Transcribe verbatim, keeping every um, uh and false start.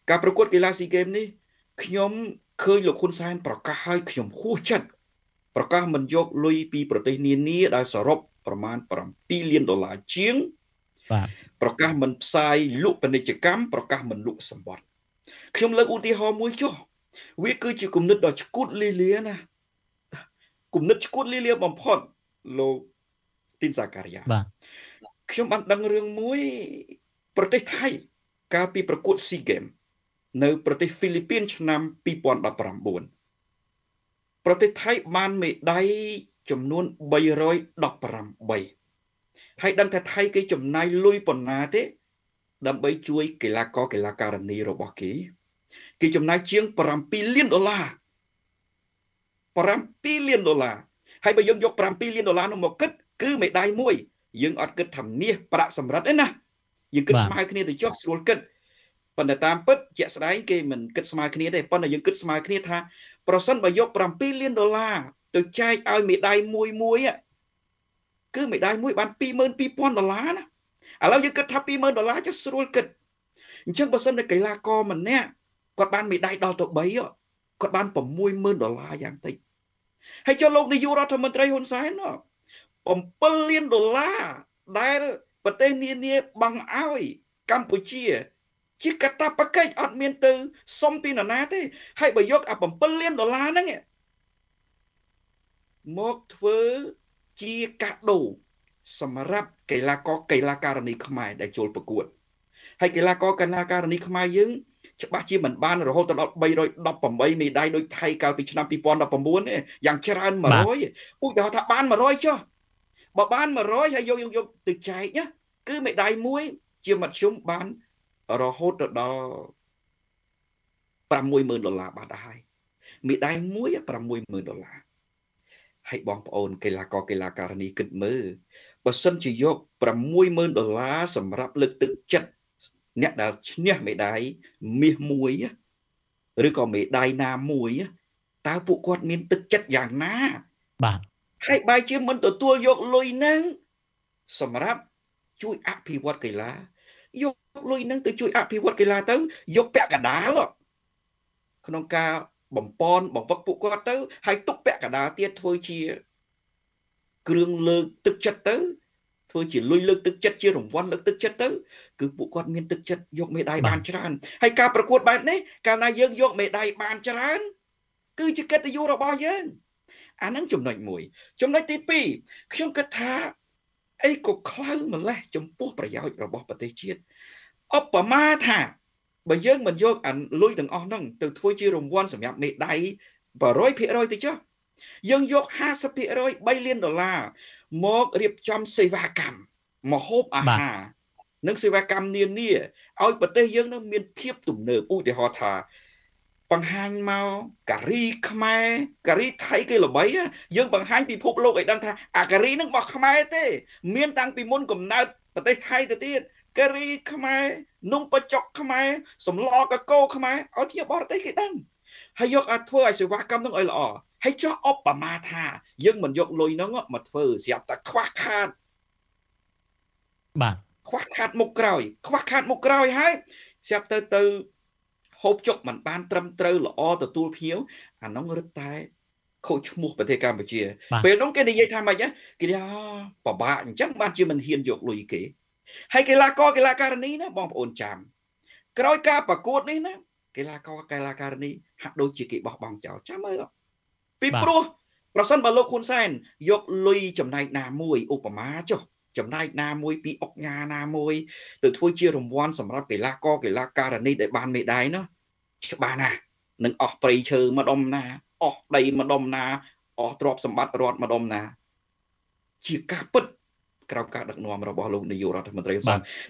ការប្រកួតកីឡាស៊ីហ្គេមនេះខ្ញុំឃើញលោកហ៊ុនសែនប្រកាសឲ្យខ្ញុំហួសចិត្តប្រកាសមិនយកលុយពីប្រទេសនានាដែលសរុបប្រមាណ7លានដុល្លារជាងបាទប្រកាសមិនផ្សាយលក់ពាណិជ្ជកម្មប្រកាសមិនលក់សម្បត្តិខ្ញុំលើកឧទាហរណ៍មួយចុះវាគឺជាគំនិតដ៏ឆ្កួតលាលាណាគំនិតឆ្កួតលាលាបំផុតលោកទីនសាការីយ៉ាបាទខ្ញុំបានដឹងរឿងមួយប្រទេសថៃកាលពីប្រកួតស៊ីហ្គេមនៅប្រទេសហ្វីលីពីនឆ្នាំពីរពាន់ដប់ប្រាំបួនប្រទេសថៃបានមេដាយចំនួនបីរយដប់ប្រាំបីហើយដឹងថាថៃគេចំណាយលុយប៉ុណ្ណាទេដើម្បីជួយកីឡាករកីឡាការិនីរបស់គេគេចំណាយជាង7លានដុល្លារ7លានដុល្លារហើយបើយើងយក7លានដុល្លារនោះមកគិតគឺមេដាយមួយយើងអត់គិតថាមាសប្រាក់សម្រិតទេណាយើងគិតស្មើគ្នាទៅចុះស្រួលគិតប៉ុន្តែតាមពិតជាក់ស្ដែងគេមិនគិតស្មើគ្នាទេប៉ុន្តែយើងគិតស្មើគ្នាថាប្រសិនបើយក7លានដុល្លារទៅចែកឲ្យមេដាយមួយមួយគឺមេដាយមួយបានtwo thousand two hundredដុល្លារណាឥឡូវយើងគិតថាtwo thousandដុល្លារចុះស្រួលគិតអញ្ចឹងបើសិនតែកីឡាករម្នាក់គាត់បានមេដាយដល់ទៅthreeគាត់បានsix thousandដុល្លារយ៉ាងតិចហើយចុះលោកនាយករដ្ឋមន្ត្រីហ៊ុនសែនsevenលានដុល្លារដែលប្រទេសនានាបង់ឲ្យកម្ពុជាជាកាតព្វកិច្ចអត់មានទៅសុំពីនរណាទេហើយបើយកអាsevenលានដុល្លារហ្នឹងមកធ្វើជាកាដូសម្រាប់កីឡាករកីឡាការិនីខ្មែរដែលចូលប្រកួតហើយកីឡាករកីឡាការិនីខ្មែរយើងច្បាស់ជាមិនបានរហូតដល់three hundred eighteenមេដាយដូចថៃកាលពីឆ្នាំtwo thousand nineteenទេយ៉ាងច្រើនone hundredឧទាហរណ៍ថាបានone hundredចុះបើបានone hundredហើយយកយកទៅចែកណាគឺមេដាយមួយជាមធ្យមបានរហូតទៅដល់six thousandដុល្លារបាត់ហើយមេដាយមួយsix thousandដុល្លារហើយបងប្អូនកីឡាករកីឡាការិនីគិតមើលបើសិនជាយកsix thousandដុល្លារសម្រាប់លើកទឹកចិត្តអ្នកដែលឈ្នះមេដាយមាសមួយឬក៏មេដាយណាមួយតើពួកគាត់មានទឹកចិត្តយ៉ាងណាបាទហើយបើជាមិនទទួលយកលុយហ្នឹងសម្រាប់ជួយអភិវឌ្ឍកីឡាយកលុយហ្នឹងទៅជួយអភិវឌ្ឍកីឡាទៅយកពាក់កណ្ដាលក្នុងការបំពន់បង្វឹកពួកគាត់ទៅហើយទុកពាក់កណ្ដាលទៀតធ្វើជាគ្រឿងលើកទឹកចិត្តទៅធ្វើជាលុយលើកទឹកចិត្តជារង្វាន់លើកទឹកចិត្តទៅគឺពួកគាត់មានទឹកចិត្តយកមេដាយបានច្រើនហើយការប្រកួតបែបនេះកាលណាយើងយកមេដាយបានច្រើនគឺជាកិត្តិយសរបស់យើងអាហ្នឹងចំណុចមួយចំណុចទីtwoខ្ញុំគិតថាអីក៏ខ្លៅម្លេះចំពោះប្រយោជន៍របស់ប្រទេសជាតិឧបមាថាបើយើងមិនយកអាលុយទាំងអស់ហ្នឹងទៅធ្វើជារង្វាន់សម្រាប់មេដាយone hundred percentទៅចុះយើងយកfifty percent threeលានដុល្លារមករៀបចំសេវាកម្មម្ហូបអាហារនិងសេវាកម្មនានាឲ្យប្រទេសយើងនឹងមានភាពទំនើបឧទាហរណ៍ថាបង្ហាញមកការីខ្មែរការីថៃគេល្បីយើងបង្ហាញពិភពលោកឲ្យដឹងថាអាការីនឹងរបស់ខ្មែរទេមានតាំងពីមុនកំណើតប្រទេសថៃទៅទៀតការីខ្មែរនំបញ្ចុកខ្មែរសម្លកកូរខ្មែរឲ្យជាបរទេសគេដឹងហើយយកឲ្យធ្វើឲ្យសេវាកម្មនឹងឲ្យល្អហើយចុះឧបមាថាយើងមិនយកលុយហ្នឹងមកធ្វើស្រាប់តែខ្វះខាតបាទខ្វះខាតមុខក្រោយខ្វះខាតមុខក្រោយហើយស្រាប់ទៅទៅហូបចុកមិនបានត្រឹមត្រូវល្អទទួលភ្ញៀវអានោះរឹតតែខូចឈ្មោះប្រទេសកម្ពុជាពេលនោះគេនិយាយថាម៉េចគេថាពិបាកអញ្ចឹងបានជាមិនហ៊ានយកលុយគេហើយកីឡាករកីឡាការិនីណាបងប្អូនចាំក្រោយការប្រកួតនេះណាកីឡាករកីឡាការិនីហាក់ដូចជាគេបោះបង់ចោលចាំមើលពីព្រោះប្រសិនបើលោកហ៊ុនសែនយកលុយចំណែកណាមួយឧបមាចុះចំណែកណាមួយពីអុកញ៉ាណាមួយទៅធ្វើជារង្វាន់សម្រាប់កីឡាករកីឡាការិនីដែលបានមេដាយនោះច្បាស់ណាស់នឹងអស់ព្រៃឈើម្ដុំណាអស់ដីម្ដុំណាអស់ទ្រព្យសម្បត្តិរដ្ឋម្ដុំណាជាការពិតក្រោមការដឹកនាំរបស់លោកនាយករដ្ឋមន្ត្រីហ៊ុនសែន